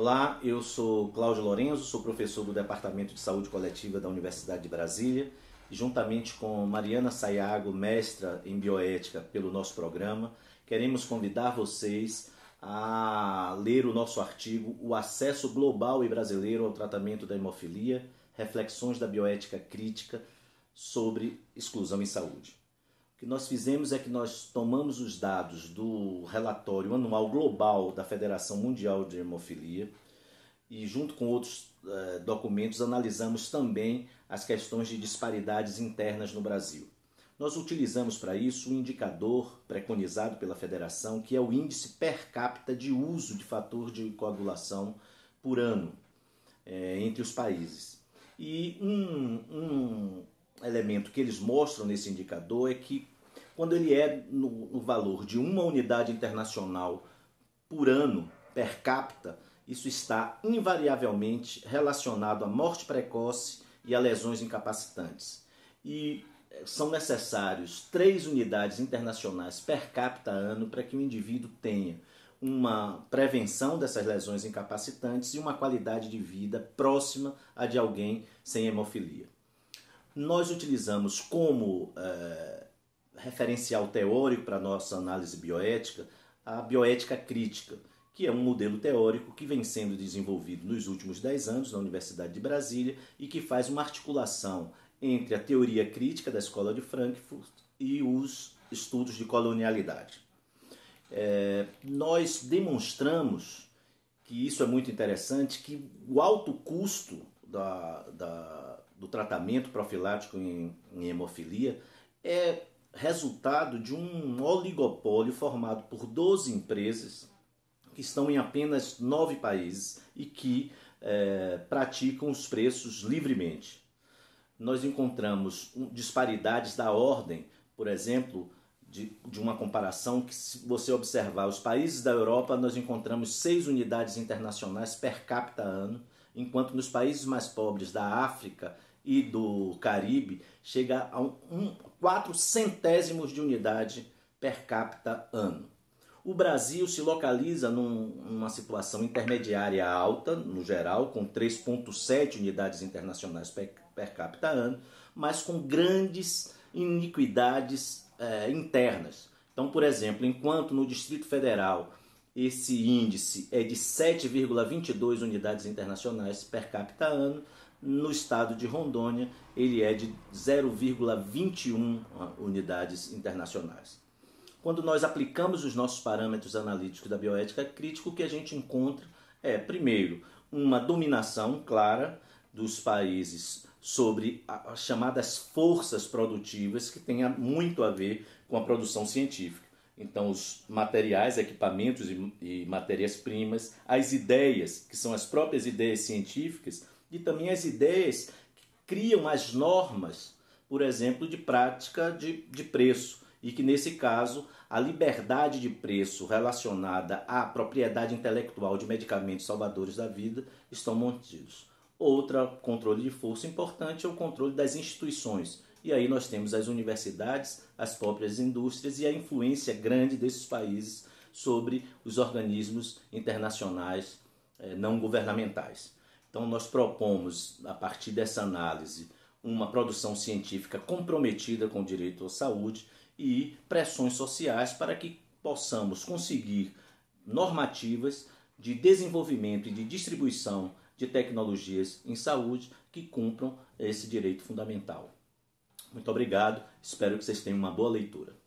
Olá, eu sou Cláudio Lorenzo, sou professor do Departamento de Saúde Coletiva da Universidade de Brasília e juntamente com Mariana Sayago, mestra em bioética pelo nosso programa, queremos convidar vocês a ler o nosso artigo O Acesso Global e Brasileiro ao Tratamento da Hemofilia, Reflexões da Bioética Crítica sobre Exclusão em Saúde. O que nós fizemos é que nós tomamos os dados do relatório anual global da Federação Mundial de Hemofilia e, junto com outros documentos, analisamos também as questões de disparidades internas no Brasil. Nós utilizamos para isso um indicador preconizado pela Federação, que é o índice per capita de uso de fator de coagulação por ano entre os países. E um elemento que eles mostram nesse indicador é que quando ele é no valor de uma unidade internacional por ano, per capita, isso está invariavelmente relacionado à morte precoce e a lesões incapacitantes. E são necessários 3 unidades internacionais per capita ano para que o indivíduo tenha uma prevenção dessas lesões incapacitantes e uma qualidade de vida próxima à de alguém sem hemofilia. Nós utilizamos como referencial teórico para a nossa análise bioética a bioética crítica, que é um modelo teórico que vem sendo desenvolvido nos últimos 10 anos na Universidade de Brasília e que faz uma articulação entre a teoria crítica da Escola de Frankfurt e os estudos de colonialidade. Nós demonstramos que isso é muito interessante, que o alto custo do tratamento profilático em hemofilia é resultado de um oligopólio formado por 12 empresas que estão em apenas 9 países e que praticam os preços livremente. Nós encontramos disparidades da ordem, por exemplo, de uma comparação que, se você observar os países da Europa, nós encontramos 6 unidades internacionais per capita ano, enquanto nos países mais pobres da África e do Caribe chega a 4 centésimos de unidade per capita ano. O Brasil se localiza numa situação intermediária alta, no geral, com 3,7 unidades internacionais per capita ano, mas com grandes iniquidades internas. Então, por exemplo, enquanto no Distrito Federal esse índice é de 7,22 unidades internacionais per capita ano, no estado de Rondônia ele é de 0,21 unidades internacionais. Quando nós aplicamos os nossos parâmetros analíticos da bioética crítica, o que a gente encontra é, primeiro, uma dominação clara dos países sobre as chamadas forças produtivas, que tem muito a ver com a produção científica. Então, os materiais, equipamentos e matérias-primas, as ideias, que são as próprias ideias científicas, e também as ideias que criam as normas, por exemplo, de prática de preço, e que, nesse caso, a liberdade de preço relacionada à propriedade intelectual de medicamentos salvadores da vida estão mantidos. Outro controle de força importante é o controle das instituições. E aí nós temos as universidades, as próprias indústrias e a influência grande desses países sobre os organismos internacionais não governamentais. Então nós propomos, a partir dessa análise, uma produção científica comprometida com o direito à saúde e pressões sociais para que possamos conseguir normativas de desenvolvimento e de distribuição de tecnologias em saúde que cumpram esse direito fundamental. Muito obrigado, espero que vocês tenham uma boa leitura.